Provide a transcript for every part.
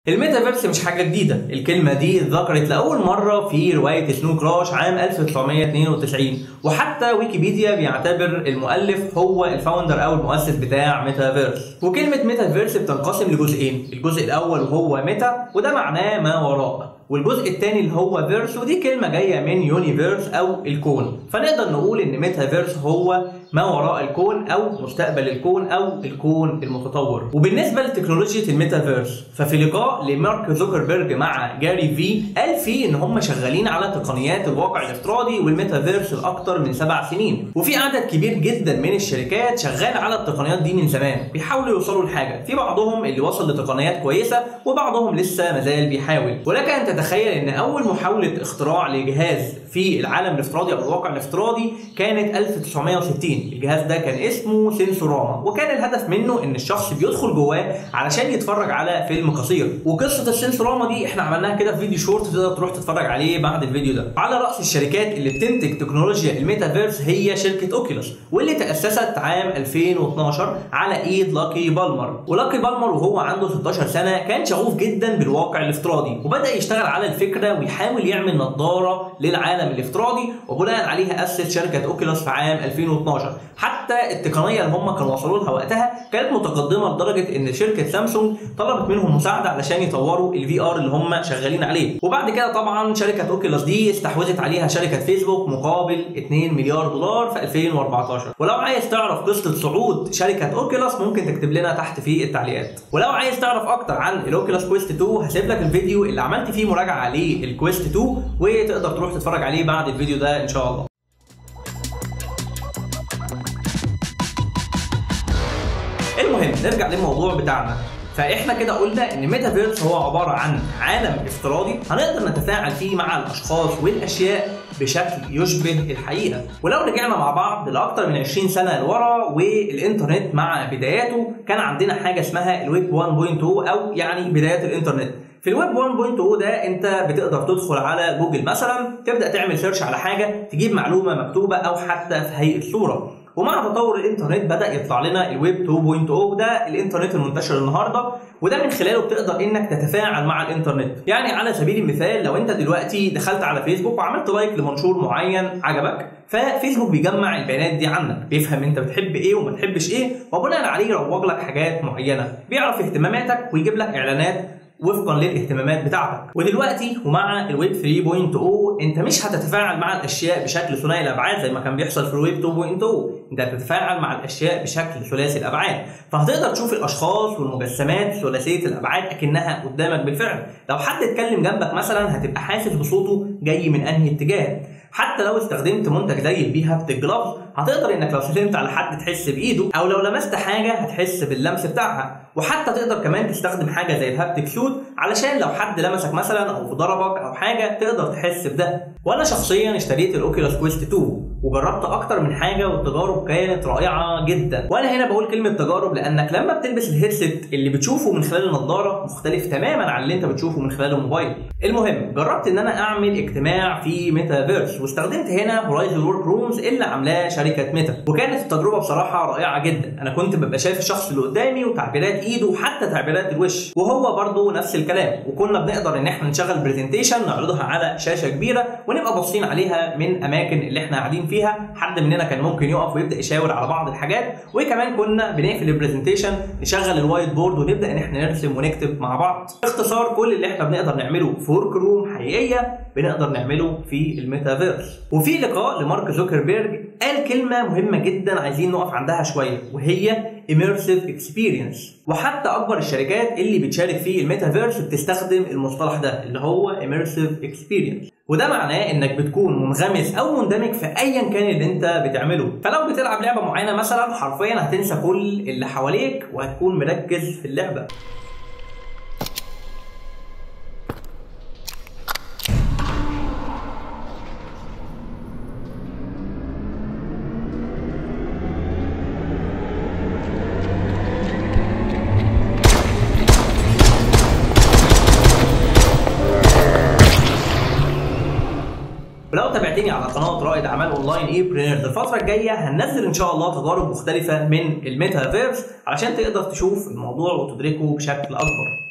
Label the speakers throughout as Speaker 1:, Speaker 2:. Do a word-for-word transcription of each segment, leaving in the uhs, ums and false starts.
Speaker 1: الميتافيرس مش حاجة جديدة، الكلمة دي اتذكرت لأول مرة في رواية سنو كراش عام ألف وتسعمية اتنين وتسعين، وحتى ويكيبيديا بيعتبر المؤلف هو الفاوندر أو المؤسس بتاع ميتافيرس. وكلمة ميتافيرس بتنقسم لجزئين، الجزء الأول هو ميتا وده معناه ما وراء، والجزء الثاني اللي هو فيرس ودي كلمة جاية من يونيفيرس أو الكون، فنقدر نقول إن ميتافيرس هو ما وراء الكون أو مستقبل الكون أو الكون المتطور. وبالنسبة لتكنولوجيا الميتافيرس ففي لقاء لمارك زوكربيرج مع جاري في قال فيه إن هم شغالين على تقنيات الواقع الافتراضي والميتافيرس لأكتر من سبع سنين، وفي عدد كبير جدا من الشركات شغالة على التقنيات دي من زمان بيحاولوا يوصلوا لحاجة، في بعضهم اللي وصل لتقنيات كويسة وبعضهم لسه مازال بيحاول. ولك أن تتخيل إن أول محاولة اختراع لجهاز في العالم الافتراضي أو الواقع الافتراضي كانت ألف وتسعمية وستين. الجهاز ده كان اسمه سينسوراما، وكان الهدف منه ان الشخص بيدخل جواه علشان يتفرج على فيلم قصير. وقصه السينسوراما دي احنا عملناها كده في فيديو شورت، تقدر تروح تتفرج عليه بعد الفيديو ده. على راس الشركات اللي بتنتج تكنولوجيا الميتافيرس هي شركه اوكيولوس، واللي تاسست عام ألفين واتناشر على ايد لاكي بالمر. ولاكي بالمر وهو عنده ستاشر سنه كان شغوف جدا بالواقع الافتراضي، وبدا يشتغل على الفكره ويحاول يعمل نظاره للعالم الافتراضي، وبناء عليها اسس شركه اوكيولوس في عام ألفين واتناشر. حتى التقنيه اللي هم كانوا وصلوا لها وقتها كانت متقدمه لدرجه ان شركه سامسونج طلبت منهم مساعده علشان يطوروا الفي ار اللي هم شغالين عليه. وبعد كده طبعا شركه اوكيولوس دي استحوذت عليها شركه فيسبوك مقابل اتنين مليار دولار في ألفين واربعتاشر. ولو عايز تعرف قصه صعود شركه اوكيولوس ممكن تكتب لنا تحت في التعليقات. ولو عايز تعرف اكتر عن الاوكيولوس كويست اتنين هسيب لك الفيديو اللي عملت فيه مراجعه للكويست اتنين وتقدر تروح تتفرج عليه بعد الفيديو ده ان شاء الله. المهم نرجع للموضوع بتاعنا. فاحنا كده قلنا ان ميتافيرس هو عباره عن عالم افتراضي هنقدر نتفاعل فيه مع الاشخاص والاشياء بشكل يشبه الحقيقه. ولو رجعنا مع بعض لاكثر من عشرين سنه لورا والانترنت مع بداياته كان عندنا حاجه اسمها الويب واحد نقطة اتنين او يعني بدايات الانترنت. في الويب واحد نقطة اتنين ده انت بتقدر تدخل على جوجل مثلا تبدا تعمل سيرش على حاجه تجيب معلومه مكتوبه او حتى في هيئه صوره. ومع تطور الانترنت بدا يطلع لنا الويب اتنين نقطة اتنين ده الانترنت المنتشر النهارده، وده من خلاله بتقدر انك تتفاعل مع الانترنت. يعني على سبيل المثال لو انت دلوقتي دخلت على فيسبوك وعملت لايك لمنشور معين عجبك، ففيسبوك بيجمع البيانات دي عنك، بيفهم انت بتحب ايه وما تحبش ايه، وبناء عليه يروج لك حاجات معينه، بيعرف اهتماماتك ويجيب لك اعلانات وفقا للاهتمامات بتاعتك. ودلوقتي ومع الويب ثلاثة نقطة صفر انت مش هتتفاعل مع الاشياء بشكل ثنائي الابعاد زي ما كان بيحصل في الويب اتنين نقطة اتنين، انت هتتفاعل مع الاشياء بشكل ثلاثي الابعاد، فهتقدر تشوف الاشخاص والمجسمات ثلاثيه الابعاد اكنها قدامك بالفعل. لو حد اتكلم جنبك مثلا هتبقى حاسس بصوته جاي من انهي اتجاه. حتى لو استخدمت منتج زي البيهابتيك جلافز هتقدر انك لو سلمت على حد تحس بايده، او لو لمست حاجه هتحس باللمس بتاعها. وحتى تقدر كمان تستخدم حاجه زي الهابتيك سوت علشان لو حد لمسك مثلا او ضربك او حاجه تقدر تحس بده. وانا شخصيا اشتريت الاوكيولوس كويست اتنين وجربت اكتر من حاجه والتجارب كانت رائعه جدا. وانا هنا بقول كلمه تجارب لانك لما بتلبس الهيدسيت اللي بتشوفه من خلال النضاره مختلف تماما عن اللي انت بتشوفه من خلال الموبايل. المهم جربت ان انا اعمل اجتماع في ميتافيرس واستخدمت هنا هورايزون ورك رومز اللي عاملاه شركه ميتا، وكانت التجربه بصراحه رائعه جدا. انا كنت ببقى شايف الشخص اللي قدامي وتعبيرات ايده وحتى تعبيرات الوش، وهو برده نفس الكلام. وكنا بنقدر ان احنا نشغل برزنتيشن نعرضها على شاشه كبيره ونبقى باصين عليها من اماكن اللي احنا قاعدين فيها. حد مننا كان ممكن يقف ويبدا يشاور على بعض الحاجات، وكمان كنا بنقفل البرزنتيشن نشغل الوايت بورد ونبدا ان احنا نرسم ونكتب مع بعض. باختصار كل اللي احنا بنقدر نعمله في ورك روم حقيقيه بنقدر نعمله في الميتافيرس. وفي لقاء لمارك زوكربيرج قال كلمه مهمه جدا عايزين نقف عندها شويه، وهي immersive experience. وحتى اكبر الشركات اللي بتشارك في الميتافيرس بتستخدم المصطلح ده اللي هو immersive experience، وده معناه انك بتكون منغمس او مندمج في ايا كان اللي انت بتعمله. فلو بتلعب لعبه معينه مثلا حرفيا هتنسى كل اللي حواليك وهتكون مركز في اللعبه. ولو تابعتني على قناه رائد اعمال اونلاين اي برينرز الفتره الجايه هننزل ان شاء الله تجارب مختلفه من الميتافيرس علشان تقدر تشوف الموضوع وتدركه بشكل اكبر.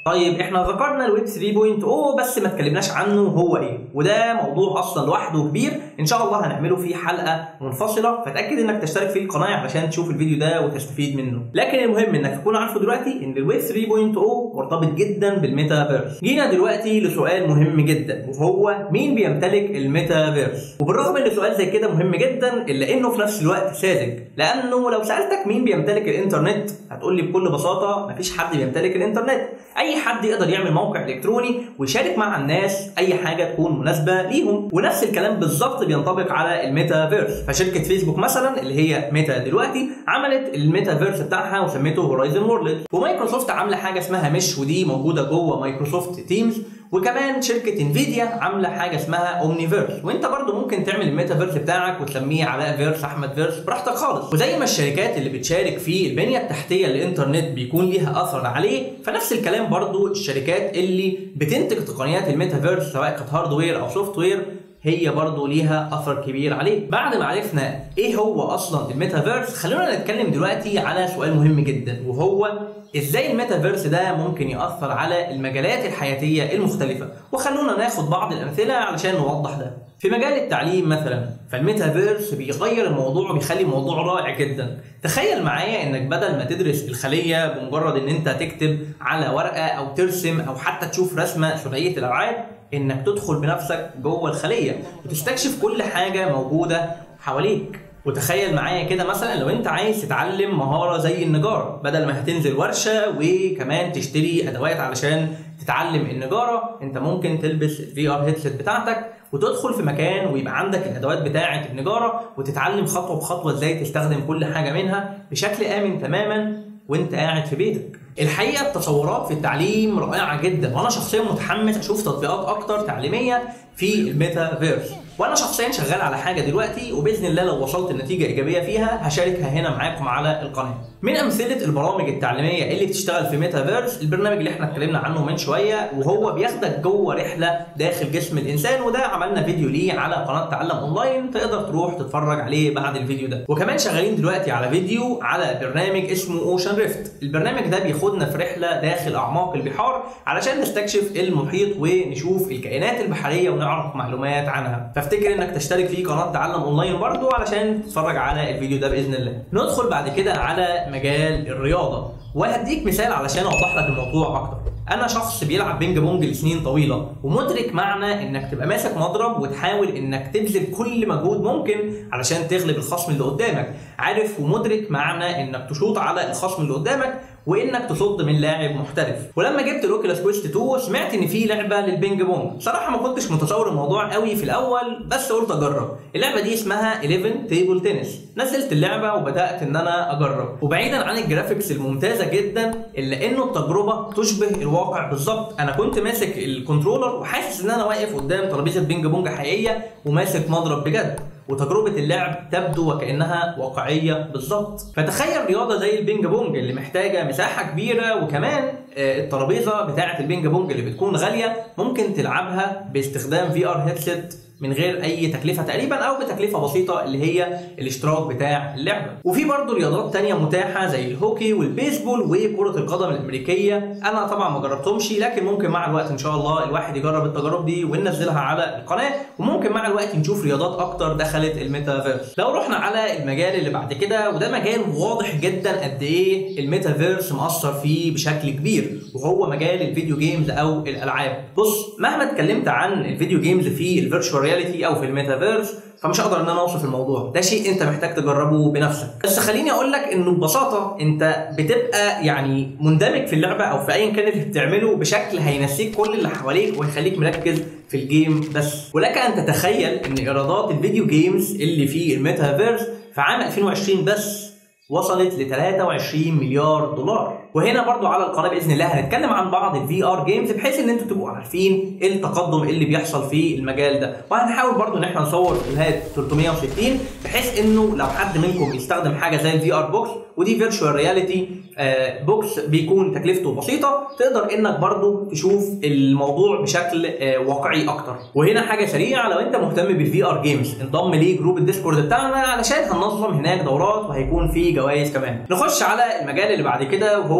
Speaker 1: طيب احنا ذكرنا الويب ثلاثة نقطة صفر بس ما اتكلمناش عنه هو ايه، وده موضوع اصلا لوحده كبير ان شاء الله هنعمله فيه حلقه منفصله، فتاكد انك تشترك في القناه علشان تشوف الفيديو ده وتستفيد منه. لكن المهم انك تكون عارفه دلوقتي ان الويب ثلاثة نقطة صفر مرتبط جدا بالميتافيرس. جينا دلوقتي لسؤال مهم جدا وهو مين بيمتلك الميتافيرس؟ وبالرغم ان سؤال زي كده مهم جدا الا انه في نفس الوقت ساذج، لانه لو سالتك مين بيمتلك الانترنت هتقول لي بكل بساطه مفيش حد بيمتلك الانترنت. اي حد يقدر يعمل موقع الكتروني ويشارك مع الناس اي حاجه تكون مناسبه ليهم، ونفس الكلام بالظبط بينطبق على الميتافيرس. فشركه فيسبوك مثلا اللي هي ميتا دلوقتي عملت الميتافيرس بتاعها وسميته هورايزن وورلد، ومايكروسوفت عامله حاجه اسمها مش ودي موجوده جوه مايكروسوفت تيمز، وكمان شركه انفيديا عامله حاجه اسمها اومنيفيرس. وانت برضو ممكن تعمل الميتافيرس بتاعك وتسميه علاء فيرس، احمد فيرس، براحتك خالص. وزي ما الشركات اللي بتشارك في البنيه التحتيه للانترنت بيكون ليها اثر عليه، فنفس الكلام برضو الشركات اللي بتنتج تقنيات الميتافيرس سواء كانت هاردوير او سوفت وير هي برضو ليها اثر كبير عليه. بعد ما عرفنا ايه هو اصلا الميتافيرس، خلونا نتكلم دلوقتي على سؤال مهم جدا، وهو ازاي الميتافيرس ده ممكن ياثر على المجالات الحياتيه المختلفه. وخلونا ناخد بعض الامثله علشان نوضح ده. في مجال التعليم مثلا فالميتافيرس بيغير الموضوع وبيخلي الموضوع رائع جدا. تخيل معايا انك بدل ما تدرس الخليه بمجرد ان انت تكتب على ورقه او ترسم او حتى تشوف رسمه ثنائيه الابعاد، انك تدخل بنفسك جوه الخليه وتستكشف كل حاجه موجوده حواليك. وتخيل معايا كده مثلا لو انت عايز تتعلم مهاره زي النجاره، بدل ما هتنزل ورشه وكمان تشتري ادوات علشان تتعلم النجاره، انت ممكن تلبس الفي ار هيدسيت بتاعتك وتدخل في مكان ويبقى عندك الادوات بتاعه النجاره وتتعلم خطوه بخطوه ازاي تستخدم كل حاجه منها بشكل امن تماما وانت قاعد في بيتك. الحقيقه التصورات في التعليم رائعه جدا، وانا شخصيا متحمس اشوف تطبيقات اكتر تعليميه في الميتافيرس. وانا شخصيا شغال على حاجه دلوقتي، وباذن الله لو وصلت لنتيجه ايجابيه فيها هشاركها هنا معاكم على القناه. من امثله البرامج التعليميه اللي بتشتغل في ميتافيرس البرنامج اللي احنا اتكلمنا عنه من شويه، وهو بياخدك جوه رحله داخل جسم الانسان، وده عملنا فيديو ليه على قناه تعلم اونلاين، تقدر تروح تتفرج عليه بعد الفيديو ده. وكمان شغالين دلوقتي على فيديو على برنامج اسمه اوشن ريفت. البرنامج ده بياخدنا في رحله داخل اعماق البحار علشان نستكشف المحيط ونشوف الكائنات البحريه ونعرف معلومات عنها. فافتكر انك تشترك في قناه تعلم اونلاين برضو علشان تتفرج على الفيديو ده باذن الله. ندخل بعد كده على مجال الرياضه، وهديك مثال علشان اوضح لك الموضوع اكتر. انا شخص بيلعب بينج بونج لسنين طويله، ومدرك معنى انك تبقى ماسك مضرب وتحاول انك تبذل كل مجهود ممكن علشان تغلب الخصم اللي قدامك. عارف ومدرك معنى انك تشوط على الخصم اللي قدامك وانك تصد من لاعب محترف. ولما جبت الاوكيلاس كويست اتنين سمعت ان في لعبه للبينج بونج. صراحه ما كنتش متصور الموضوع قوي في الاول، بس قلت اجرب. اللعبه دي اسمها حداشر تيبل تنس. نزلت اللعبه وبدات ان انا اجرب، وبعيدا عن الجرافيكس الممتازه جدا الا انه التجربه تشبه الواقع بالظبط. انا كنت ماسك الكنترولر وحاسس ان انا واقف قدام ترابيزه بينج بونج حقيقيه وماسك مضرب بجد، وتجربه اللعب تبدو وكانها واقعيه بالظبط. فتخيل رياضه زي البينج بونج اللي محتاجه مساحه كبيره، وكمان الترابيزه بتاعه البينج بونج اللي بتكون غاليه ممكن تلعبها باستخدام في ار هيدسيت من غير اي تكلفه تقريبا، او بتكلفه بسيطه اللي هي الاشتراك بتاع اللعبه. وفي برضه رياضات تانية متاحه زي الهوكي والبيسبول وكره القدم الامريكيه. انا طبعا ما جربتهمش، لكن ممكن مع الوقت ان شاء الله الواحد يجرب التجارب دي وننزلها على القناه، وممكن مع الوقت نشوف رياضات اكتر دخلت الميتافيرس. لو رحنا على المجال اللي بعد كده، وده مجال واضح جدا قد ايه الميتافيرس مأثر فيه بشكل كبير، وهو مجال الفيديو جيمز او الالعاب. بص، مهما اتكلمت عن الفيديو جيمز في الفيرتشوال رياليتي او في الميتافيرس فمش هقدر ان انا اوصف الموضوع ده، شيء انت محتاج تجربه بنفسك. بس خليني اقول لك انه ببساطه انت بتبقى يعني مندمج في اللعبه او في ايا كان اللي بتعمله بشكل هينسيك كل اللي حواليك ويخليك مركز في الجيم بس. ولك ان تتخيل ان ايرادات الفيديو جيمز اللي في الميتافيرس في عام ألفين وعشرين بس وصلت ل ثلاثة وعشرين مليار دولار. وهنا برضو على القناه باذن الله هنتكلم عن بعض الفي ار جيمز بحيث ان انتوا تبقوا عارفين ايه التقدم اللي بيحصل في المجال ده، وهنحاول برضو ان احنا نصور فيديوهات ثلاثمية وستين بحيث انه لو حد منكم يستخدم حاجه زي الفي ار بوكس، ودي فيرتشوال رياليتي بوكس بيكون تكلفته بسيطه، تقدر انك برضو تشوف الموضوع بشكل آه واقعي اكتر. وهنا حاجه سريعه، لو انت مهتم بالفي ار جيمز انضم ليه جروب الديسكورد بتاعنا علشان هننظم هناك دورات وهيكون في جوائز كمان. نخش على المجال اللي بعد كده وهو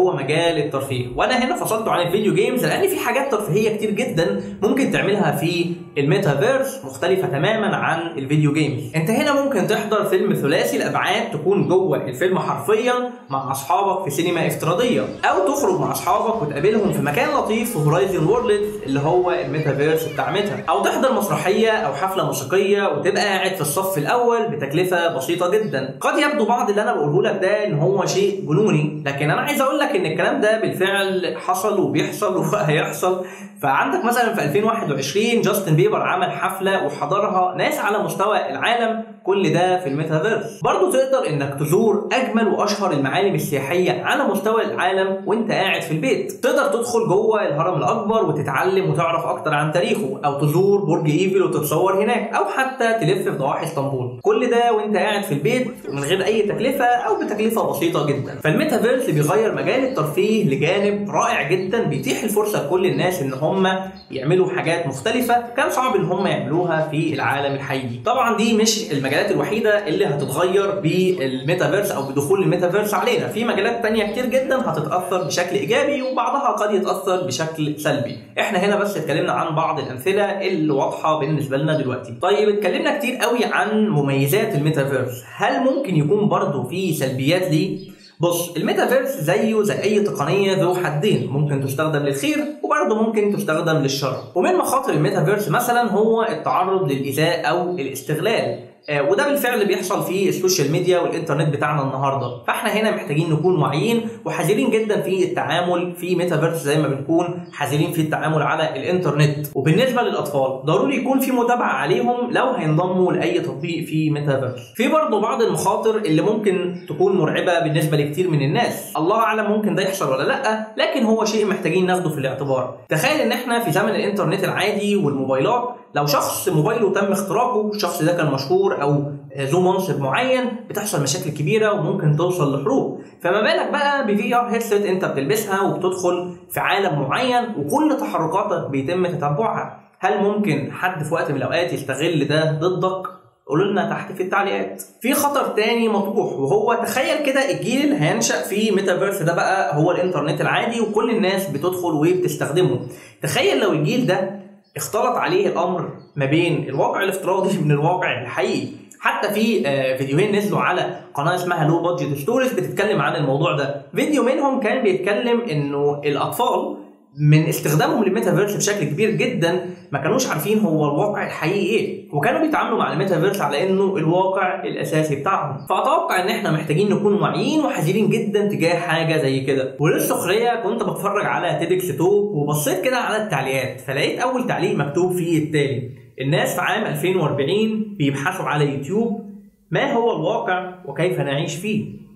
Speaker 1: هو مجال الترفيه. وانا هنا فصلته عن الفيديو جيمز لان في حاجات ترفيهيه كتير جدا ممكن تعملها في الميتافيرس مختلفه تماما عن الفيديو جيمز. انت هنا ممكن تحضر فيلم ثلاثي الابعاد، تكون جوه الفيلم حرفيا مع اصحابك في سينما افتراضيه، او تخرج مع اصحابك وتقابلهم في مكان لطيف في هورايزن وورلد اللي هو الميتافيرس بتاع ميتا، او تحضر مسرحيه او حفله موسيقيه وتبقى قاعد في الصف الاول بتكلفه بسيطه جدا. قد يبدو بعض اللي انا بقوله لك ده ان هو شيء جنوني، لكن انا عايز اقول لك ان الكلام ده بالفعل حصل وبيحصل وهيحصل. فعندك مثلا في ألفين وواحد وعشرين جاستن بيبر عمل حفله وحضرها ناس على مستوى العالم، كل ده في الميتافيرس. برضو تقدر انك تزور اجمل واشهر المعالم السياحيه على مستوى العالم وانت قاعد في البيت. تقدر تدخل جوه الهرم الاكبر وتتعلم وتعرف اكتر عن تاريخه، او تزور برج ايفل وتتصور هناك، او حتى تلف في ضواحي اسطنبول. كل ده وانت قاعد في البيت من غير اي تكلفه او بتكلفه بسيطه جدا. فالميتافيرس بيغير مجال الترفيه لجانب رائع جدا، بيتيح الفرصه لكل الناس ان هم يعملوا حاجات مختلفه كان صعب ان هم يعملوها في العالم الحقيقي. طبعا دي مش المجالات الوحيده اللي هتتغير بالميتافيرس او بدخول الميتافيرس علينا، في مجالات تانية كتير جدا هتتاثر بشكل ايجابي وبعضها قد يتاثر بشكل سلبي. احنا هنا بس اتكلمنا عن بعض الامثله اللي واضحه بالنسبه لنا دلوقتي. طيب اتكلمنا كتير قوي عن مميزات الميتافيرس، هل ممكن يكون برضه في سلبيات ليه؟ بص، الميتافيرس زيه زي اي تقنيه ذو حدين، ممكن تستخدم للخير وبرضه ممكن تستخدم للشر. ومن مخاطر الميتافيرس مثلا هو التعرض للايذاء او الاستغلال، آه وده بالفعل بيحصل في السوشيال ميديا والانترنت بتاعنا النهارده. فاحنا هنا محتاجين نكون واعيين وحذرين جدا في التعامل في ميتافيرس زي ما بنكون حذرين في التعامل على الانترنت. وبالنسبه للاطفال ضروري يكون في متابعه عليهم لو هينضموا لاي تطبيق في ميتافيرس. في برضه بعض المخاطر اللي ممكن تكون مرعبه بالنسبه لكتير من الناس، الله اعلم ممكن ده يحصل ولا لا، لكن هو شيء محتاجين ناخده في الاعتبار. تخيل ان احنا في زمن الانترنت العادي والموبايلات، لو شخص موبايله تم اختراقه، الشخص ده كان مشهور او ذو منصب معين، بتحصل مشاكل كبيره وممكن توصل لحروب. فما بالك بقى بفي ار هيدسيت انت بتلبسها وبتدخل في عالم معين وكل تحركاتك بيتم تتبعها. هل ممكن حد في وقت من الاوقات يستغل ده ضدك؟ قولوا لنا تحت في التعليقات. في خطر تاني مطروح، وهو تخيل كده الجيل اللي هينشأ في ميتافيرس ده بقى هو الانترنت العادي وكل الناس بتدخل وبتستخدمه. تخيل لو الجيل ده اختلط عليه الامر ما بين الواقع الافتراضي من الواقع الحقيقي. حتى في فيديوهين نزلوا على قناه اسمها لو بادجت ستوريز بتتكلم عن الموضوع ده. فيديو منهم كان بيتكلم انه الاطفال من استخدامهم للميتافيرس بشكل كبير جدا ما كانوش عارفين هو الواقع الحقيقي ايه، وكانوا بيتعاملوا مع الميتافيرس على انه الواقع الاساسي بتاعهم. فاتوقع ان احنا محتاجين نكون واعيين وحذرين جدا تجاه حاجه زي كده. وللسخريه كنت بتفرج على تيدكس توك وبصيت كده على التعليقات، فلقيت اول تعليق مكتوب فيه التالي: الناس في عام ألفين وأربعين بيبحثوا على يوتيوب ما هو الواقع وكيف نعيش فيه.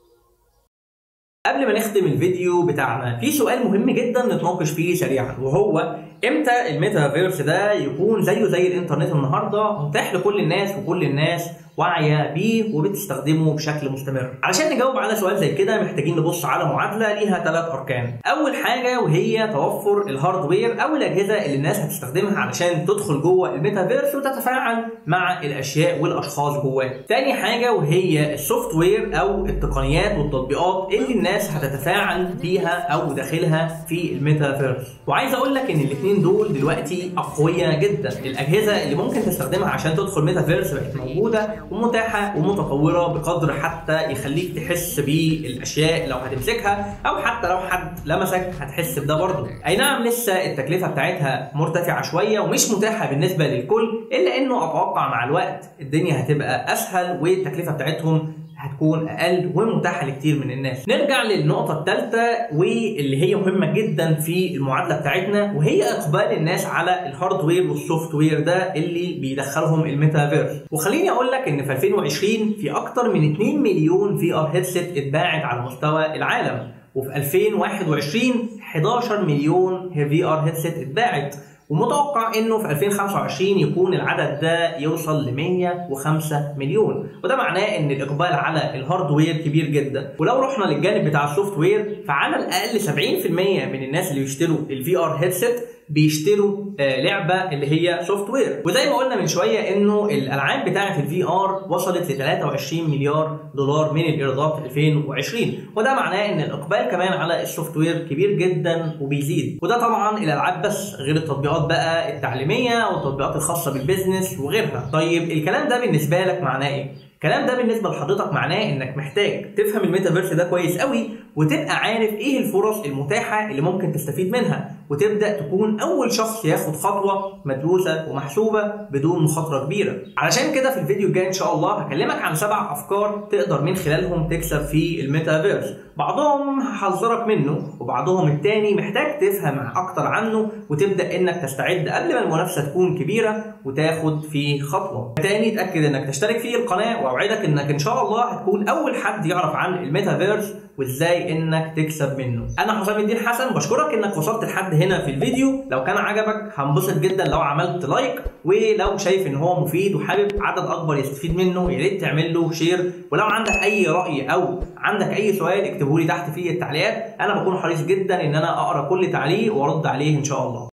Speaker 1: قبل ما نختم الفيديو بتاعنا في سؤال مهم جدا نتناقش فيه سريعا، وهو امتى الميتافيرس ده يكون زيه زي الانترنت النهارده متاح لكل الناس وكل الناس واعيه بيه وبتستخدمه بشكل مستمر؟ علشان نجاوب على سؤال زي كده محتاجين نبص على معادله ليها ثلاث اركان. اول حاجه وهي توفر الهاردوير او الاجهزه اللي الناس هتستخدمها علشان تدخل جوه الميتافيرس وتتفاعل مع الاشياء والاشخاص جواه. ثاني حاجه وهي السوفت وير او التقنيات والتطبيقات اللي الناس هتتفاعل بيها او داخلها في الميتافيرس. وعايز اقول لك ان الاثنين دول دلوقتي اقوياء جدا. الاجهزه اللي ممكن تستخدمها عشان تدخل ميتافيرس بقت موجوده ومتاحه ومتطوره بقدر حتى يخليك تحس بالاشياء لو هتمسكها، او حتى لو حد لمسك هتحس بده برضه. اي نعم لسه التكلفه بتاعتها مرتفعه شويه ومش متاحه بالنسبه للكل، الا انه اتوقع مع الوقت الدنيا هتبقى اسهل والتكلفه بتاعتهم هتكون اقل ومتاحه لكتير من الناس. نرجع للنقطه الثالثه واللي هي مهمه جدا في المعادله بتاعتنا، وهي اقبال الناس على الهاردوير والسوفت وير ده اللي بيدخلهم الميتافيرس. وخليني اقول لك ان في ألفين وعشرين في اكتر من اتنين مليون في ار هيدسيت اتباعت على مستوى العالم، وفي ألفين وواحد وعشرين حداشر مليون في ار هيدسيت اتباعت، ومتوقع انه في ألفين وخمسة وعشرين يكون العدد ده يوصل ل مية وخمسة مليون، وده معناه ان الاقبال على الهاردوير كبير جدا. ولو رحنا للجانب بتاع السوفت وير فعلى الاقل سبعين في المية من الناس اللي بيشتروا الفي ار هيدسيت بيشتروا آه لعبه اللي هي سوفت وير. وزي ما قلنا من شويه انه الالعاب بتاعه الفي ار وصلت ل ثلاثة وعشرين مليار دولار من الايرادات ألفين وعشرين، وده معناه ان الاقبال كمان على السوفت وير كبير جدا وبيزيد. وده طبعا الالعاب بس، غير التطبيقات بقى التعليميه والتطبيقات الخاصه بالبيزنس وغيرها. طيب الكلام ده بالنسبه لك معناه ايه؟ الكلام ده بالنسبه لحضرتك معناه انك محتاج تفهم الميتافيرس ده كويس قوي، وتبقى عارف ايه الفرص المتاحه اللي ممكن تستفيد منها، وتبدا تكون اول شخص ياخد خطوه مدروسه ومحسوبه بدون مخاطره كبيره. علشان كده في الفيديو الجاي ان شاء الله هكلمك عن سبع افكار تقدر من خلالهم تكسب في الميتافيرس. بعضهم هحذرك منه، وبعضهم التاني محتاج تفهم اكتر عنه وتبدا انك تستعد قبل ما المنافسه تكون كبيره وتاخد فيه خطوه. تاني اتاكد انك تشترك في القناه، واوعدك انك ان شاء الله هتكون اول حد يعرف عن الميتافيرس وازاي انك تكسب منه. انا حسام الدين حسن، بشكرك انك وصلت لحد هنا في الفيديو. لو كان عجبك هنبسط جدا لو عملت لايك، ولو شايف ان هو مفيد وحابب عدد اكبر يستفيد منه يا ريت تعمل له شير. ولو عندك اي راي او عندك اي سؤال اكتبه لي تحت في التعليقات، انا بكون حريص جدا ان انا اقرا كل تعليق وارد عليه ان شاء الله.